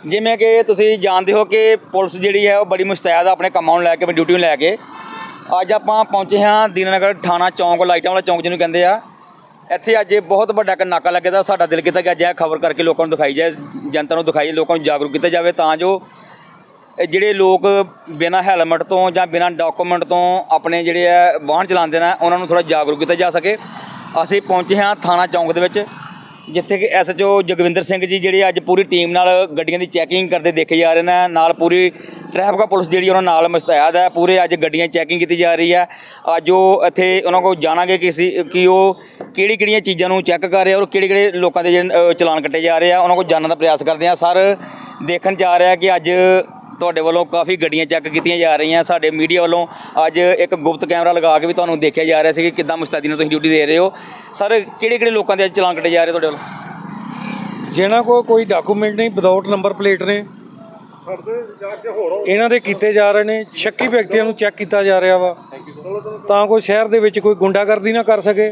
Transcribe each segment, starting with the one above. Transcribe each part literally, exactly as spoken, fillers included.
जिमें कि तुसीं जानते हो कि पुलिस जिहड़ी है वो बड़ी मुस्तैद अपने कामां नूं लैके अपनी ड्यूटी नूं लैके अज आपां पहुंचे हाँ दीनानगर थाना चौंक लाइटां वाला चौंक जिन्होंने कहते हैं। इत्थे अज बहुत बड़ा एक नाका लगे दा साडा दिल कीता कि अज खबर करके लोगों को दिखाई जाए, जनता को दिखाई लोगों को जागरूक किया जाए तां जो जिहड़े लोग बिना हैलमेट तो जां बिना डॉकूमेंट तो अपने जिहड़े वाहन चलाते हैं उन्होंने थोड़ा जागरूक किया जा सके। असीं पहुंचे हाँ थाना चौंक दे विच जिथे कि S H O Jagvinder Singh ji जिहड़े अज पूरी टीम नाल गड्डियां दी चैकिंग करते देखे जा रहे हैं, नाल पूरी ट्रैफिक पुलिस जिहड़ी उन्हां नाल मुस्तैद है, पूरे अज गड्डियां चैकिंग की जा रही है। अज वो इत्थे उन्हां कोल जाणांगे कि कि वो किहड़ी किहड़ियां चीज़ां नूं चैक कर रहे और किहड़े किहड़े लोकां दे जिहड़े चलान कट्टे जा रहे हैं उन्हां कोल जानने दा प्रयास करते हैं। सर देखण जा रहा है कि अज तुहाडे वालों काफ़ी गड्डियां चैक कीतियां जा रही हैं, साडे मीडिया वालों अज एक गुप्त कैमरा लगा के भी तुहानूं देखिया जा रहा है कि किद्दां मुस्तैदी नाल तुसीं ड्यूटी दे रहे हो। सर किहड़े किहड़े लोकां दे चलान कट्टे जा रहे तुहाडे वालों? जिन्हां कोल कोई डॉकूमेंट नहीं, विदाउट नंबर प्लेट ने, इन्हां दे कीते जा रहे हैं। शक्की व्यक्तियों को चैक किया जा रहा वा तां कोई शहर दे विच कोई गुंडागर्दी ना कर सके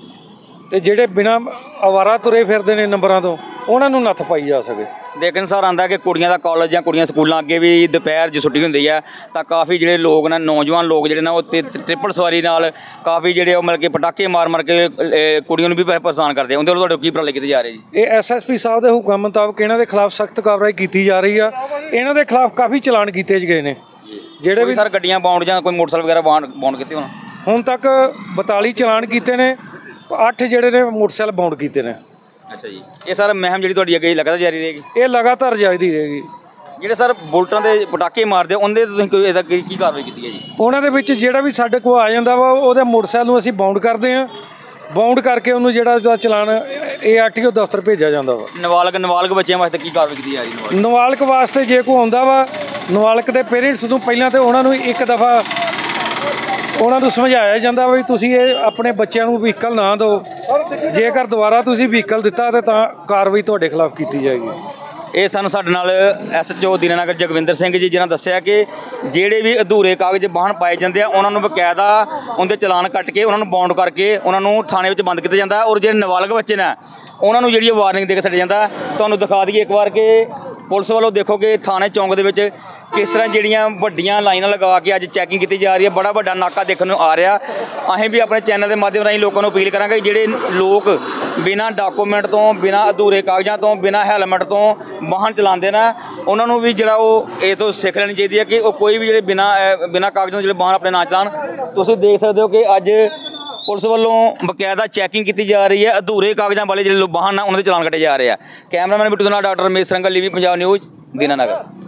ते जिहड़े बिना आवारा तुरे फिरदे ने नंबरां तो उन्हां नूं नत्थ पाई जा सके। लेकिन सर आंदा कि कुड़ियां दा कॉलेज या कुड़ियां स्कूलों अगे भी दोपहर जो छुट्टी होंदी है तो काफ़ी जिहड़े लोग ने नौजवान लोग जिहड़े ना वो ट्रिपल सवारी नाल काफ़ी जिहड़े मतलब कि पटाके मार मार के कुड़ियों नूं भी परेशान करते हैं। उहदे वल्लों तुहाडे की उपराले कीते जा रहे जी? ये एस एस पी साहब के हुक्म मुताबक इन्हां दे खिलाफ सख्त कार्रवाई की जा रही है। इन्हां दे खिलाफ काफ़ी चलान किए गए हैं जिहड़े भी सर गड्डियां बाउंड जां कोई मोटरसाइकिल वगैरह बाउंड बाउंड कीते होण हुण तक बताली चलान किए ने, अठ जिहड़े ने मोटरसाइकिल बाउंड किए ने। अच्छा जी, ये सर महम जी तुहाडी अगे लगातार जारी रहेगी? ये लगातार जारी रहेगी। ਜਿਹੜੇ ਸਰ ਬੁਲਟਾਂ ਦੇ ਪਟਾਕੇ ਮਾਰਦੇ ਉਹਦੇ ਤੁਸੀਂ ਕੋਈ ਇਹਦਾ ਕੀ ਕਾਰਵਾਈ ਕੀਤੀ ਹੈ ਜੀ? ਉਹਨਾਂ ਦੇ ਵਿੱਚ ਜਿਹੜਾ ਵੀ ਸਾਡੇ ਕੋਲ ਆ ਜਾਂਦਾ ਵਾ ਉਹਦੇ ਮੋਟਰਸਾਈਕਲ ਨੂੰ ਅਸੀਂ ਬਾਉਂਡ ਕਰਦੇ ਹਾਂ, ਬਾਉਂਡ ਕਰਕੇ ਉਹਨੂੰ ਜਿਹੜਾ ਉਹਦਾ ਚਲਾਨ ਏ ਆਰ ਟੀ ਓ ਦਫ਼ਤਰ ਭੇਜਿਆ ਜਾਂਦਾ ਵਾ। ਨਾਬਾਲਗ ਨਾਬਾਲਗ ਬੱਚਿਆਂ ਵਾਸਤੇ ਕੀ ਕਾਰਵਾਈ ਕੀਤੀ ਜਾ ਰਹੀ ਹੈ? ਨਾਬਾਲਗ ਵਾਸਤੇ ਜੇ ਕੋਈ ਆਉਂਦਾ ਵਾ ਨਾਬਾਲਗ ਦੇ ਪੇਰੈਂਟਸ ਨੂੰ ਪਹਿਲਾਂ ਤੇ ਉਹਨਾਂ ਨੂੰ ਇੱਕ ਦਫਾ ਉਹਨਾਂ ਨੂੰ ਸਮਝਾਇਆ ਜਾਂਦਾ ਵੀ ਤੁਸੀਂ ਇਹ ਆਪਣੇ ਬੱਚਿਆਂ ਨੂੰ ਵਹੀਕਲ ਨਾ ਦਿਓ, ਜੇਕਰ ਦੁਬਾਰਾ ਤੁਸੀਂ ਵਹੀਕਲ ਦਿੱਤਾ ਤੇ ਤਾਂ ਕਾਰਵਾਈ ਤੁਹਾਡੇ ਖਿਲਾਫ ਕੀਤੀ ਜਾਏਗੀ। ਇਹ ਸਨ ਸਾਡੇ ਨਾਲ S H O Dinanagar Jagvinder Singh ji ਜਿਨ੍ਹਾਂ ਦੱਸਿਆ ਕਿ ਜਿਹੜੇ ਵੀ ਅਧੂਰੇ ਕਾਗਜ਼ ਵਾਹਨ ਪਾਏ ਜਾਂਦੇ ਆ ਉਹਨਾਂ ਨੂੰ ਬਕਾਇਦਾ ਉਹਦੇ ਚਲਾਨ ਕੱਟ ਕੇ ਉਹਨਾਂ ਨੂੰ ਬਾਉਂਡ ਕਰਕੇ ਉਹਨਾਂ ਨੂੰ ਥਾਣੇ ਵਿੱਚ ਬੰਦ ਕੀਤਾ ਜਾਂਦਾ ਔਰ ਜਿਹੜੇ ਨਾਬਾਲਗ ਬੱਚੇ ਨੇ ਉਹਨਾਂ ਨੂੰ ਜਿਹੜੀ ਵਾਰਨਿੰਗ ਦੇ ਕੇ ਛੱਡਿਆ ਜਾਂਦਾ। ਤੁਹਾਨੂੰ ਦਿਖਾ ਦਈਏ ਇੱਕ ਵਾਰ ਕਿ ਪੁਲਿਸ ਵੱਲੋਂ ਦੇਖੋ ਕਿ ਥਾਣੇ ਚੌਂਕ ਦੇ ਵਿੱਚ किस तरह जड़ियाँ वड्डियां लाइनां लगा के अज चैकिंग की जा रही है। बड़ा वड्डा नाका देखने को आ रहा। असीं भी अपने चैनल के माध्यम राही लोगों को अपील करांगे जिहड़े लोग बिना डॉकूमेंट तो बिना अधूरे कागज़ों तो बिना हैलमेट तो वाहन चलाते हैं उन्होंने भी जो ये तो सीख लैनी चाहिए है कि कोई भी जो बिना बिना कागज़ों जो वाहन अपने ना चलान। तुसीं देख सकते हो कि अज पुलिस वालों बकायदा चैकिंग की जा रही है। अधूरे कागज़ों वाले जो वाहन उन्होंने चलान कटे जा रहे हैं। कैमरामैन बिट्टू दे नाल डॉक्टर रमेश सरंगल लीवी पंजाब न्यूज़ दीनानगर।